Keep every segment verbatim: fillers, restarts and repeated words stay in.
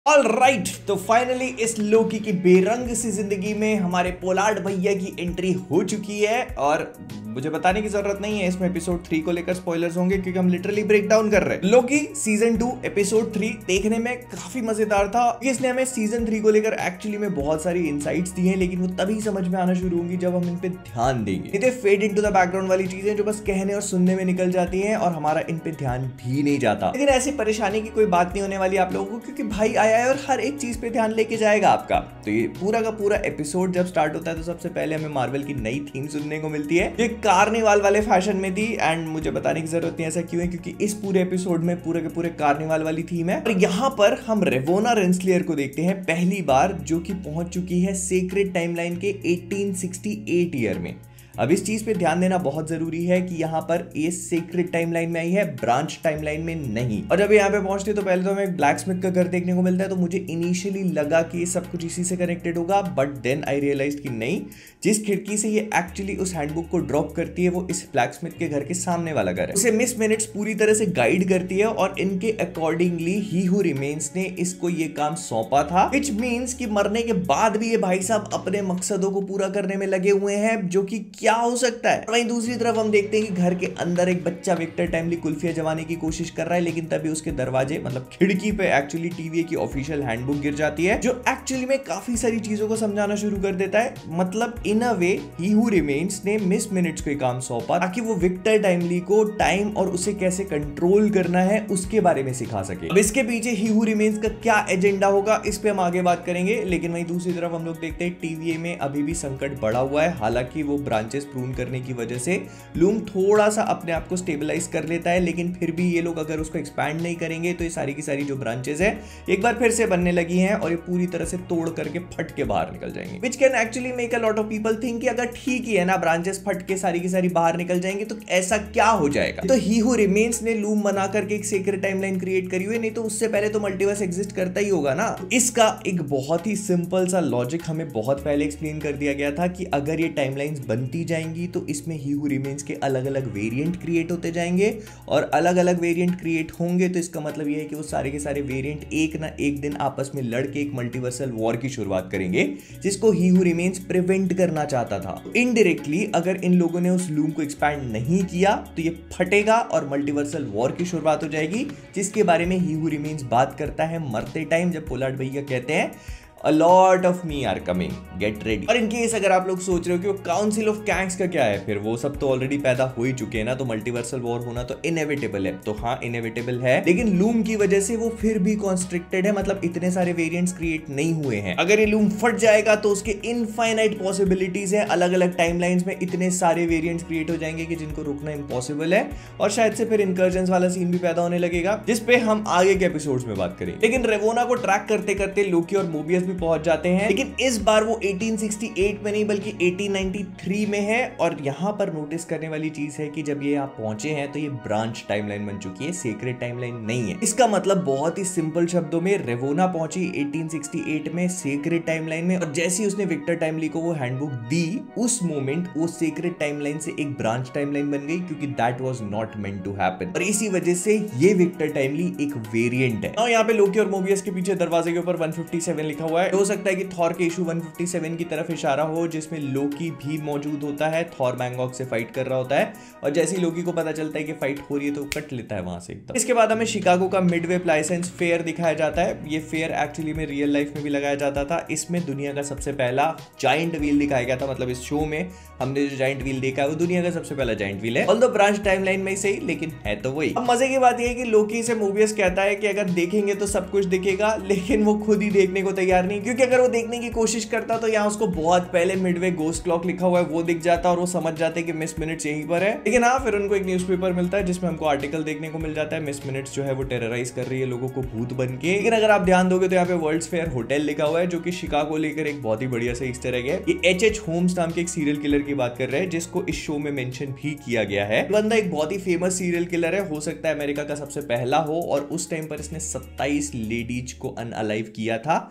All right right, तो finally इस Loki की बेरंग सी जिंदगी में हमारे पोलार्ड भैया की एंट्री हो चुकी है। और मुझे बताने की जरूरत नहीं है इसमें एपिसोड थ्री को लेकर स्पॉयलर्स होंगे क्योंकि हम लिटरली ब्रेक डाउन कर रहे हैं। Loki season two episode three देखने में काफी मजेदार था। इसने हमें सीजन थ्री को लेकर एक्चुअली में बहुत सारी इनसाइट्स दी हैं, लेकिन वो तभी समझ में आना शुरू होंगी जब हम इन पे ध्यान देंगे। ये फेड इनटू द बैकग्राउंड वाली चीजें जो बस कहने और सुनने में निकल जाती हैं और हमारा इन पे ध्यान भी नहीं जाता। लेकिन ऐसी परेशानी की कोई बात नहीं होने वाली आप लोगों को, क्योंकि भाई आया है और हर एक चीज पे ध्यान लेके जाएगा आपका। तो ये पूरा का पूरा एपिसोड जब स्टार्ट होता है तो सबसे पहले हमें मार्वल की नई थीम सुनने को मिलती है। ये कार्निवाल वाले फैशन में थी एंड मुझे बताने की जरूरत नहीं ऐसा क्यों है, क्योंकि इस पूरे एपिसोड में पूरे के पूरे कार्निवाल वाली थीम है। और यहाँ पर हम रेवोना रेंसलेयर को देखते हैं पहली बार, जो कि पहुंच चुकी है सीक्रेट टाइमलाइन के अठारह सौ अड़सठ ईयर में। अब इस चीज पे ध्यान देना बहुत जरूरी है कि यहाँ पर ये सीक्रेट टाइमलाइन में आई है, ब्रांच टाइमलाइन में नहीं। और जब यहाँ पे पहुंचते तो पहले तो हमें ब्लैक स्मिथ का घर देखने को मिलता है, तो मुझे इनिशियली लगा कि ये सब कुछ इसी से कनेक्टेड होगा, बट देन आई रियलाइज कि नहीं, जिस खिड़की से ये एक्चुअली उस हैंडबुक को ड्रॉप करती है वो इस ब्लैक स्मिथ के घर के सामने वाला घर है। उसे मिस मिनट्स पूरी तरह से गाइड करती है और इनके अकॉर्डिंगली ही हू रिमेन्स ने इसको ये काम सौंपा था, विच मीन्स कि मरने के बाद भी ये भाई साहब अपने मकसदों को पूरा करने में लगे हुए हैं, जो कि क्या हो सकता है। वहीं दूसरी तरफ हम देखते हैं कि घर के अंदर एक बच्चा विक्टर टाइमली कुल्फिया जमाने की कोशिश कर रहा है, लेकिन तभी उसके दरवाजे मतलब खिड़की पे एक्चुअली टीवीए की ऑफिशियल हैंडबुक गिर जाती है, जो एक्चुअली में काफी सारी चीजों को समझाना शुरू कर देता है। मतलब in a way he who remains ने मिस मिनट्स को काम सौंपा ताकि वो विक्टर टाइमली को टाइम और उसे कैसे कंट्रोल करना है उसके बारे में सिखा सके। अब इसके पीछे ही हू रिमेन्स का क्या एजेंडा होगा इस पे हम आगे बात करेंगे। लेकिन वहीं दूसरी तरफ हम लोग देखते हैं टीवीए में अभी भी संकट बढ़ा हुआ है। हालांकि वो ब्रांचेस प्रून करने की वजह से लूम थोड़ा सा अपने आप को स्टेबलाइज कर लेता है, लेकिन फिर भी ये लोग अगर उसको एक्सपैंड नहीं करेंगे तो ये सारी की सारी जो ब्रांचेस है एक बार फिर से बनने लगी हैं और ये पूरी तरह से तोड़ करके फट के बाहर निकल जाएंगे, which can actually make a lot of people think कि अगर ठीक ही है ना, ब्रांचेस फट के सारी की सारी बाहर निकल जाएंगे तो ऐसा क्या हो जाएगा। तो ही हू रिमेन्स ने लूम बना करके एक सीक्रेट टाइमलाइन क्रिएट करी हुई, नहीं तो उससे पहले तो मल्टीवर्स एग्जिस्ट करता ही होगा ना। इसका एक बहुत ही सिंपल सा लॉजिक हमें बहुत पहले एक्सप्लेन कर दिया गया था कि अगर ये टाइमलाइंस बनती जाएंगी तो इसमें ही हू रिमेन्स के अलग अलग वेरिएंट क्रिएट होते जाएंगे, और अलग अलग वेरिएंट क्रिएट होंगे तो इसका मतलब यह है कि वो सारे के सारे वेरिएंट एक ना एक दिन आपस में लड़के एक मल्टीवर्सल वॉर की शुरुआत करेंगे, जिसको ही हू रिमेन्स प्रिवेंट करना चाहता था। इनडायरेक्टली अगर इन लोगों ने उस लूम को एक्सपैंड नहीं किया तो ये फटेगा और मल्टीवर्सल वॉर की शुरुआत हो जाएगी, जिसके बारे में ही हू रिमेन्स बात करता है मरते टाइम, जब पोलार्ड भैया कहते हैं A lot of me are coming, get ready। और इनकेस अगर आप लोग सोच रहे हो कि वो काउंसिल ऑफ कैंग्स का क्या है, फिर वो सब तो ऑलरेडी पैदा हो ही चुके हैं ना, तो मल्टीवर्सल वॉर होना तो इनएविटेबल है। तो हाँ इनएविटेबल है, लेकिन लूम की वजह से वो फिर भी कॉन्स्ट्रिक्टेड है, मतलब इतने सारे वेरिएंट्स क्रिएट नहीं हुए हैं। अगर ये लूम फट जाएगा तो उसके इनफाइनाइट पॉसिबिलिटीज है, अलग अलग टाइमलाइंस में इतने सारे वेरिएंट्स क्रिएट हो जाएंगे कि जिनको रुकना इम्पॉसिबल है, और शायद से फिर इनकर्जन्स वाला सीन भी पैदा होने लगेगा, जिसपे हम आगे के एपिसोड्स में बात करेंगे। लेकिन रेवोना को ट्रैक करते करते लोकी और मोबियस पहुंच जाते हैं, लेकिन इस बार वो अठारह सौ अड़सठ में नहीं बल्कि अठारह सौ तिरानवे में है। और यहां पर नोटिस करने वाली चीज है कि जब ये यहां पहुंचे हैं तो ये ब्रांच टाइमलाइन बन चुकी है, सीक्रेट टाइमलाइन नहीं है। इसका मतलब बहुत ही सिंपल शब्दों में रेवोना पहुंची अठारह सौ अड़सठ में सीक्रेट टाइमलाइन में, और जैसे ही उसने विक्टर टाइमली को वो हैंडबुक दी उस मोमेंट वो सीक्रेट टाइमलाइन से एक ब्रांच टाइमलाइन बन गई, क्योंकि that was not meant to happen. और इसी वजह से ये विक्टर टाइमली एक वेरिएंट है। और यहाँ पे लोकी और मोबियस के पीछे दरवाजे के ऊपर एक सौ सत्तावन लिखा हुआ है। हो सकता है कि थॉर के इशू एक सौ सत्तावन की तरफ इशारा हो, जिसमें लोकी भी मौजूद होता है, थॉर मैंगॉक से फाइट कर रहा होता है, और जैसे ही लोकी को पता चलता है कि फाइट हो रही है तो कट लेता है वहां से एकदम। इसके बाद हमें शिकागो का मिडवेप लाइसेंस फेयर दिखाया जाता है। ये फेयर एक्चुअली में रियल लाइफ में भी लगाया जाता था। इसमें दुनिया का सबसे पहला जाइंट व्हील दिखाया गया था, मतलब इस शो में हमने जो जाइंट व्हील देखा है वो दुनिया का सबसे पहला जाइंट व्हील है, ऑल्दो ब्रांच टाइमलाइन में सही, लेकिन है तो वही। अब मजे की बात यह है कि लोकी से मोबियस कहता है कि अगर देखेंगे तो सब कुछ दिखेगा, लेकिन वो खुद ही देखने को तैयार नहीं, क्योंकि अगर वो देखने की कोशिश करता तो यहाँ उसको बहुत पहले मिडवे गोस्ट क्लॉक लिखा हुआ है वो दिख जाता और वो समझ जाते कि मिस मिनट्स यहीं पर है। लेकिन हाँ, फिर उनको एक न्यूज़पेपर मिलता है जिसमें हमको आर्टिकल देखने को मिल जाता है, मिस मिनट्स जो है वो टेरराइज कर रही है लोगों को भूत बन के। लेकिन अगर आप ध्यान दोगे तो यहाँ पे वर्ल्ड्स फेयर होटल लिखा हुआ है, जो कि शिकागो लेकर एक बहुत ही बढ़िया सा ईस्टर एग है। ये एच एच होम्स नाम के एक सीरियल किलर की बात कर रहे हैं, जिसको इस शो में मेंशन भी किया गया है। बंदा एक बहुत ही फेमस सीरियल किलर है, हो सकता है अमेरिका का सबसे पहला हो, और उस टाइम पर इसने सत्ताईस लेडीज को अनअलाइव किया था।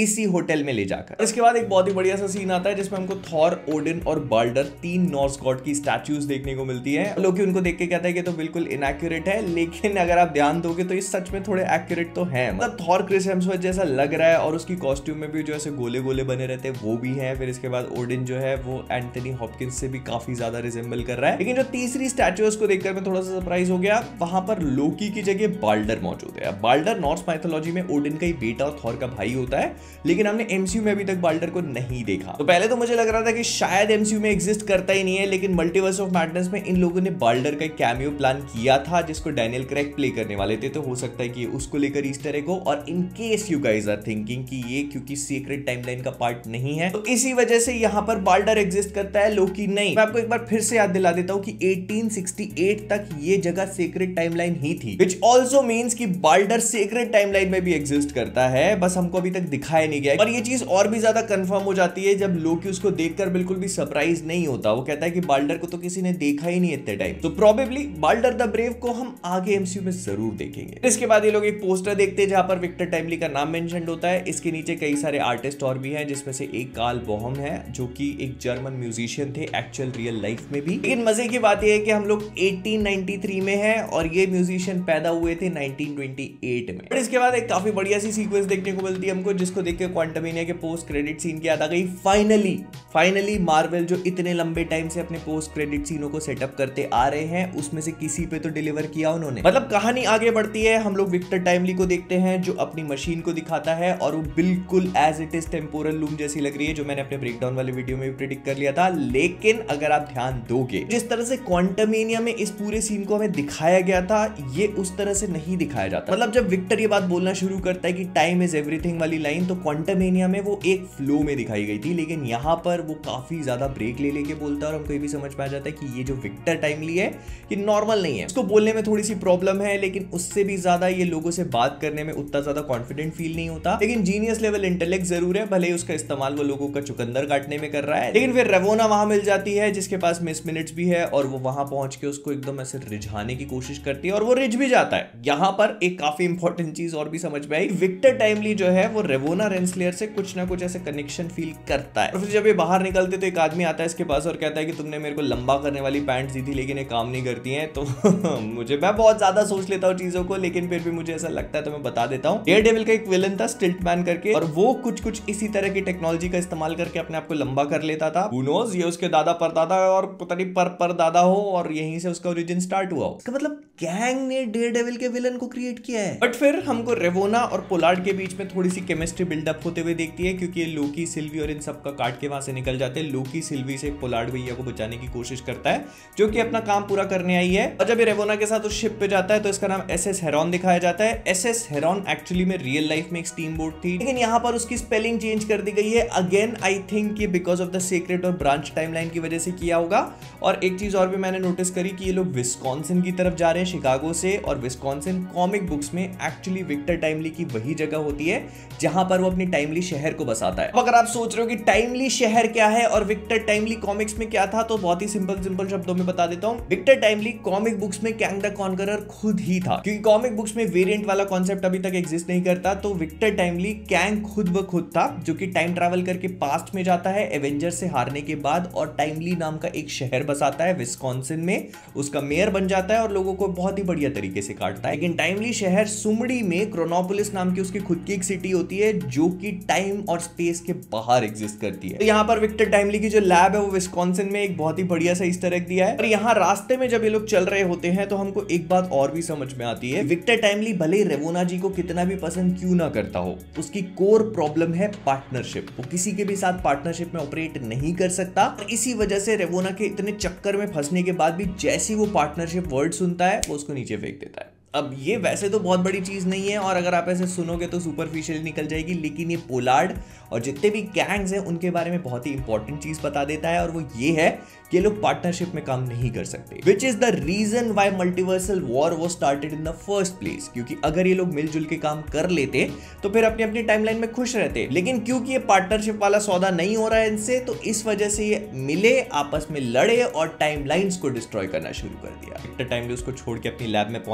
इसी होटल में ले जाकर। इसके बाद एक बहुत ही बढ़िया सा सीन आता है जिसमें हमको थॉर, ओडिन और बाल्डर तीन नॉर्स गॉड की स्टैच्यूज देखने को मिलती है। लोकी उनको देख के कहता है कि तो बिल्कुल इनएक्यूरेट है, लेकिन अगर आप ध्यान दोगे तो ये सच में थोड़े एक्यूरेट तो है। मतलब थॉर क्रिस हेम्सवर्थ जैसा लग रहा है और उसकी कॉस्ट्यूम में भी जो ऐसे गोले गोले बने रहते हैं वो भी है। फिर इसके बाद ओडिन जो है वो एंथनी हॉपकिंस से भी काफी ज्यादा रिजेंबल कर रहा है। लेकिन जो तीसरी स्टैच्यू उसको देखकर मैं थोड़ा सा सरप्राइज हो गया, वहां पर लोकी की जगह बाल्डर मौजूद है। बाल्डर नॉर्स माइथोलॉजी में ओडिन का ही बेटा और थॉर का भाई होता है, लेकिन हमने एमसीयू में अभी तक बाल्डर को नहीं देखा। तो पहले तो मुझे लग रहा था कि शायद एमसीयू में एग्जिस्ट करता ही नहीं है, लेकिन मल्टीवर्स ऑफ मैडनेस में इन लोगों ने बाल्डर का कैमियो प्लान किया था जिसको डैनियल क्रेग प्ले करने वाले थे। तो हो सकता है कि उसको लेकर ईस्टर एग हो। और in case you guys are thinking कि ये क्योंकि सीक्रेट टाइमलाइन का पार्ट नहीं है तो इसी वजह से यहां पर बाल्डर एग्जिस्ट करता है, लोकी नहीं। मैं आपको एक बार फिर से याद दिला देता हूं कि अठारह सौ अड़सठ तक ये जगह सीक्रेट टाइमलाइन ही थी, व्हिच आल्सो मींस कि बाल्डर सीक्रेट टाइमलाइन में भी एग्जिस्ट करता है, बस हमको अभी तक दिखाया नहीं गया। और ये चीज और भी ज्यादा कंफर्म हो जाती है जब लोकी उसको देखकर बिल्कुल भी सरप्राइज नहीं होता। वो कहता है कि बाल्डर को तो किसी ने देखा ही नहीं इतने टाइम। तो प्रोबेबली बाल्डर द ब्रेव को हम आगे एमसीयू में जरूर देखेंगे। इसके बाद ये लोग एक पोस्टर देखते हैं जहां पर विक्टर टाइमली का नाम मेंशन होता है। इसके नीचे कई सारे आर्टिस्ट और भी हैं, जिसमें से एक कार्ल बोहम है जो कि एक जर्मन म्यूजिशियन थे एक्चुअल रियल लाइफ में भी। लेकिन मजे की बात यह है कि हम लोग अठारह सौ तिरानवे में हैं और ये म्यूजिशियन पैदा हुए थे उन्नीस सौ अट्ठाईस में। और इसके बाद एक काफी बढ़िया सी सीक्वेंस देखने को मिलती है हमको, जिसको देख के क्वांटमेनिया के पोस्ट क्रेडिट सीन की याद आ गई। फाइनली फाइनली मार्वल जो इतने लंबे टाइम से अपने पोस्ट क्रेडिट सीनों को सेटअप करते आ रहे हैं उसमें से किसी पे तो डिलीवर किया उन्होंने। मतलब कहानी आगे बढ़ती है, हम लोग विक्टर टाइमली को देखते हैं जो अपनी मशीन को दिखाता है और वो बिल्कुल as it is temporal loom जैसी लग रही है, जो मैंने अपने ब्रेकडाउन वाले वीडियो में भी प्रेडिक्ट कर लिया था। लेकिन अगर आप ध्यान दोगे जिस तरह से क्वांटमेनिया में इस पूरे सीन को हमें दिखाया गया था, ये उस तरह से नहीं दिखाया जाता। मतलब जब विक्टर ये बात बोलना शुरू करता है कि टाइम इज एवरीथिंग वाली लाइन, तो क्वांटमेनिया में वो एक फ्लो में दिखाई गई थी, लेकिन यहाँ पर वो काफी ज्यादा ब्रेक ले लेके बोलता है और हमको ये भी समझ में आ जाता है कि ये जो विक्टर टाइमली है ये नॉर्मल नहीं है। उसको बोलने में थोड़ी सी प्रॉब्लम है, लेकिन उससे भी ज्यादा ये लोगों से बात करने में उतना ज्यादा कॉन्फिडेंट फील नहीं होता। लेकिन जीनियस लेवल इंटेलेक्ट जरूर है, भले ही उसका इस्तेमाल वो लोगों का चुकंदर काटने में कर रहा है। लेकिन फिर रेवोना वहां मिल जाती है जिसके पास मिस मिनट्स भी है और वो वहां पहुंच के उसको एकदम ऐसे रिझाने की कोशिश करती है और वो रिझ भी जाता है। यहाँ पर एक काफी इंपॉर्टेंट चीज और भी समझ में आई, विक्टर टाइमली जो है वो रेवोना रेंसलेयर से कुछ ना कुछ ऐसे कनेक्शन फील करता है। और फिर जब ये बाहर निकलते तो एक आदमी आता है इसके पास और कहता है कि तुमने मेरे को लंबा करने वाली पैंट दी थी लेकिन ये काम नहीं करती है। तो मुझे मैं बहुत ज्यादा सोच लेता हूँ चीजों को, लेकिन फिर भी मुझे ऐसा लगता है तो मैं बता देता हूँ। डेयरडेविल का एक विलन था स्टिल्टमैन करके, और वो कुछ कुछ इसी तरह की टेक्नोलॉजी का इस्तेमाल करके अपने आप को लंबा कर लेता था। Who knows, ये उसके दादा परदादा और पता नहीं पर पर दादा हो और यहीं से उसका ओरिजिन स्टार्ट हुआ हो। इसका मतलब गैंग ने डेयरडेविल के विलन को क्रिएट किया है। बट फिर हमको रेवोना और पोलार्ड के बीच में थोड़ी सी केमिस्ट्री बिल्डअप होते हुए देखती है, क्योंकि लोकी, सिल्वी और इन सब का काट के वहां से निकल जाते हैं। लोकी सिल्वी से पोलार्ड भैया को बचाने की कोशिश करता है जो कि अपना काम पूरा करने आई है। और जब ये रेवोना के साथ उस शिप पे जाता है तो इसका नाम एस एस हेरॉन दिखाया जाता है। एस एस हेरॉन एक्चुअली में रियल लाइफ में एक स्टीम बोट थी, लेकिन यहाँ पर उसकी स्पेलिंग चेंज कर दी गई है। अगेन आई थिंक ये बिकॉज ऑफ द सीक्रेट और ब्रांच टाइमलाइन की वजह से किया होगा। और एक चीज और भी मैंने नोटिस करी कि ये लोग विस्कॉन्सिन की तरफ जा रहे हैं शिकागो से, और विस्कॉन्सिन कॉमिक बुक्स में एक्चुअली विक्टर टाइमली की वही जगह होती है जहां पर वो अपनी टाइमली शहर को बसाता है। अब अगर आप सोच रहे हो कि टाइमली शहर क्या है और विक्टर टाइमली कॉमिक्स में क्या था, तो बहुत ही सिंपल सिंपल शब्दों में बता देता हूं। विक्टर टाइमली कॉमिक बुक्स में कैंग द कॉन्करर खुद ही था, क्योंकि कॉमिक बुक्स में वेरिएंट वाला कॉन्सेप्ट अभी तक एग्जिस्ट नहीं करता। तो विक्टर टाइमली कैंग खुद ब खुद था जो कि टाइम ट्रैवल करके पास्ट में जाता है एवेंजर से हारने के बाद, और टाइमली नाम का एक शहर बसाता है विस्कॉन्सिन में, उसका मेयर बन जाता है और लोगों को बहुत ही बढ़िया तरीके से काटता है। लेकिन टाइमली शहर सुमड़ी में क्रोनोपोलिस नाम की उसकी खुद की एक सिटी होती है जो कि टाइम और स्पेस के बाहर एग्जिस्ट करती है। तो यहाँ पर विक्टर टाइमली की जो लैब है वो विस्कॉन्सिन में एक बहुत ही बढ़िया सा ईस्टर एग दिया है। और यहाँ रास्ते में जब ये लोग चल रहे होते हैं तो हमको एक बात और भी समझ में आती है, विक्टर टाइमली भले ही रेवोना जी को कितना भी पसंद क्यों ना करता हो, उसकी कोर प्रॉब्लम है पार्टनरशिप। वो किसी के भी साथ पार्टनरशिप में ऑपरेट नहीं कर सकता, और इसी वजह से रेवोना के इतने चक्कर में फंसने के बाद भी जैसी वो पार्टनरशिप वर्ड सुनता है वो उसको नीचे फेंक देता है। अब ये वैसे तो बहुत बड़ी चीज नहीं है, और अगर आप ऐसे सुनोगे तो सुपरफिशियल निकल जाएगी, लेकिन ये पोलार्ड और जितने भी गैंग्स हैं उनके बारे में बहुत ही इंपॉर्टेंट चीज बता देता है, और वो ये है कि ये लोग पार्टनरशिप में काम नहीं कर सकते, which is the reason why multiversal war was started in the first place. क्योंकि अगर ये लोग मिलजुल के काम कर लेते तो फिर अपनी अपनी टाइमलाइन में खुश रहते, लेकिन क्योंकि ये पार्टनरशिप वाला सौदा नहीं हो रहा है इनसे, तो इस वजह से ये मिले, आपस में लड़े और टाइमलाइंस को डिस्ट्रॉय करना शुरू कर दिया। विक्टर टाइमली उसको छोड़ के अपनी लैब में पहुंच जाता है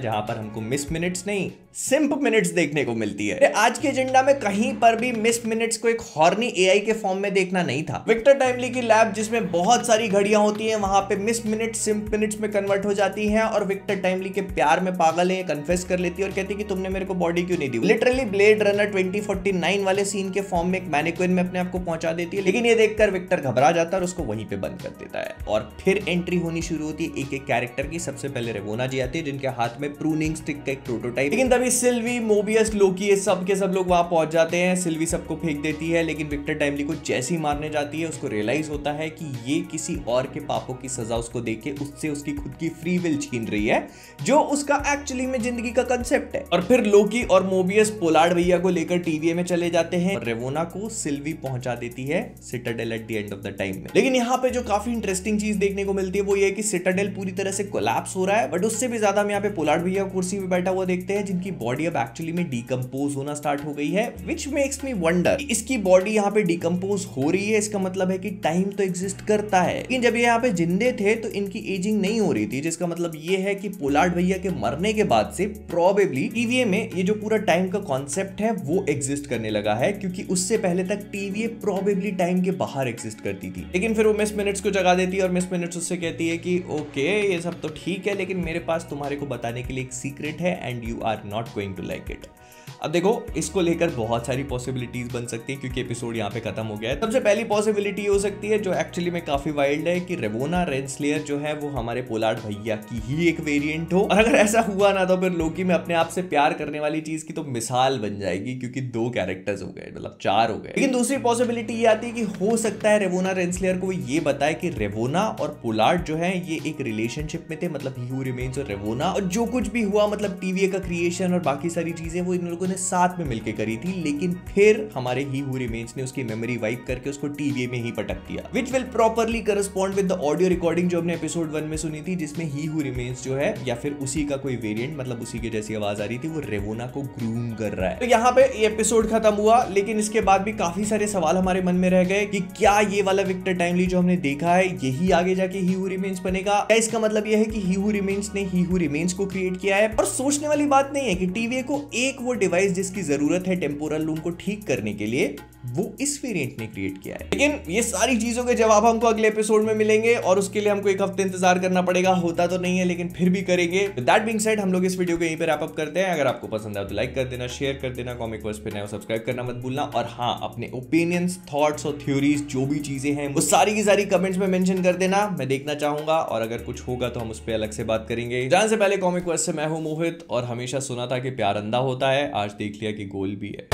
जहां पर हमको मिस मिनट्स नहीं सिंप मिनट्स देखने को मिलती है। आज के एजेंडा में कहीं पर भी मिस मिनट्स को एक हॉर्नी एआई के फॉर्म में देखना नहीं था। विक्टर टाइमली की लैब जिसमें बहुत सारी घड़ियां होती हैं, वहां पे मिस मिनट्स सिंप मिनट्स में कन्वर्ट हो जाती हैं और विक्टर टाइमली के प्यार में पागल है, कन्फेस कर लेती है और कहती है कि तुमने मेरे को बॉडी क्यों नहीं दी। Literally Blade Runner twenty forty nine वाले सीन के फॉर्म में एक मैनिक्विन में अपने आप को पहुंचा देती है, लेकिन ये देखकर विक्टर घबरा जाता है और उसको वहीं पे बंद कर देता है। और फिर एंट्री होनी शुरू होती है एक एक कैरेक्टर की। सबसे पहले रेवोना जी आती है जिनके हाथ में प्रूनिंग स्टिक का एक प्रोटोटाइप, लेकिन तभी सिल्वी, मोबियस, लोकी, सब के सब लोग वहां पहुंच जाते हैं। सिल्वी सबको फेंक देती है, लेकिन विक्टर टाइमली को जैसे ही मारने जाती है उसको रियलाइज होता है कि ये किसी और के पापों की सजा उसको देके उससे उसकी खुद की फ्री विल छीन रही है, जो उसका एक्चुअली में जिंदगी का कंसेप्ट है। और फिर लोकी और मोबियस पोलार्ड भैया को लेकर टीवीए में चले जाते हैं और रेवोना को सिल्वी पहुंचा देती है Citadel at the end of the time में। लेकिन यहाँ पे जो काफी इंटरेस्टिंग चीज देखने को मिलती है वो ये है कि सिटाडेल पूरी तरह से कोलैप्स हो रहा है, बट उससे भी ज्यादा हम यहाँ पे पोलार्ड भैया कुर्सी में बैठा हुआ देखते हैं जिनकी बॉडी अब एक्चुअली में डिकम्पोज होना स्टार्ट हो गई है, विच मेक्स मी वंडर इसकी बॉडी यहाँ पे डिकम्पोज हो रही है, इसका मतलब है कि टाइम तो एग्जिस्ट करता है। लेकिन जब ये यहाँ पे जिंदे थे तो इनकी एजिंग नहीं हो रही थी, जिसका मतलब ये है कि पोलार्ड भैया के मरने के बाद से प्रोबेबली टीवीए में ये जो पूरा टाइम का कॉन्सेप्ट है वो एग्जिस्ट करने लगा है, क्योंकि उससे पहले तक टीवीए प्रोबेबली टाइम के बाहर एग्जिस्ट करती थी। लेकिन फिर वो मिस मिनट्स को जगा देती है और मिस मिनट्स उससे कहती है कि ओके ये सब तो ठीक है, लेकिन मेरे पास तुम्हारे को बताने के लिए एक सीक्रेट है and you are not going to like it. अब देखो इसको लेकर बहुत सारी पॉसिबिलिटीज बन सकती है क्योंकि एपिसोड यहाँ पे खत्म हो गया है। सबसे पहली पॉसिबिलिटी हो सकती है जो एक्चुअली में काफी वाइल्ड है कि रेवोना रेनस्लेयर जो है वो हमारे पोलार्ड भैया की ही एक वेरिएंट हो, और अगर ऐसा हुआ ना तो फिर लोकी में अपने आप से प्यार करने वाली चीज की तो मिसाल बन जाएगी, क्योंकि दो कैरेक्टर्स हो गए, मतलब चार हो गए। लेकिन दूसरी पॉसिबिलिटी ये आती है कि हो सकता है रेवोना रेनस्लेयर को ये बताए कि रेवोना और पोलार्ड जो है ये एक रिलेशनशिप में थे, मतलब ही हू रिमेन्स और रेवोना, और जो कुछ भी हुआ मतलब टीवीए का क्रिएशन और बाकी सारी चीजें वो इन लोगों ने साथ में मिलकर करी थी, लेकिन फिर हमारे ही हू रिमेन्स ने उसकी मेमोरी वाइप करके उसको टीवीए में ही पटक दिया, which will properly correspond with the audio recording जो हमने एपिसोड वन में सुनी थी, जिसमें ही हू रिमेन्स जो है या फिर उसी का कोई वेरिएंट, मतलब उसी के जैसी आवाज आ रही थी, वो रेवोना को ग्रूम कर रहा है। तो यहाँ पे ये एपिसोड खत्म हुआ, लेकिन इसके बाद भी काफी सारे सवाल हमारे मन में रह गए कि क्या ये वाला विक्टर टाइमली जो हमने देखा है यही आगे जाके ही हू रिमेन्स बनेगा? क्या इसका मतलब यह है कि ही हू रिमेन्स ने ही हू रिमेन्स को क्रिएट किया है? और सोचने वाली बात नहीं है कि टीवीए को एक वो डिवाइस जिसकी जरूरत है टेम्पोरल लूम को ठीक करने के लिए, वो इस वेरिएंट ने क्रिएट किया है। लेकिन ये सारी चीजों के जवाब हमको अगले एपिसोड में मिलेंगे और उसके लिए हमको एक हफ्ते इंतजार करना पड़ेगा। होता तो नहीं है लेकिन फिर भी करेंगे। विद दैट बीइंग सेड हम लोग इस वीडियो को यहीं पे रैप अप करते हैं। अगर आपको पसंद आया तो लाइक कर देना, शेयर कर देना, कॉमिक वर्स पे नए हो सब्सक्राइब करना मत भूलना, और हाँ अपने ओपिनियंस, थॉट्स और थ्योरीज जो भी चीजें हैं वो सारी की सारी कमेंट्स में मेंशन कर देना, मैं देखना चाहूंगा, और अगर कुछ होगा तो हम उस पर अलग से बात करेंगे। जाने से पहले कॉमिक वर्स से मैं हूं मोहित, और हमेशा सुना था कि प्यार अंधा होता है, आज देख लिया कि गोल भी है।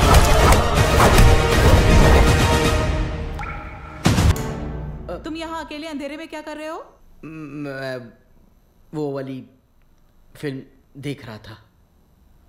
तुम यहाँ अकेले अंधेरे में क्या कर रहे हो? मैं वो वाली फिल्म देख रहा था।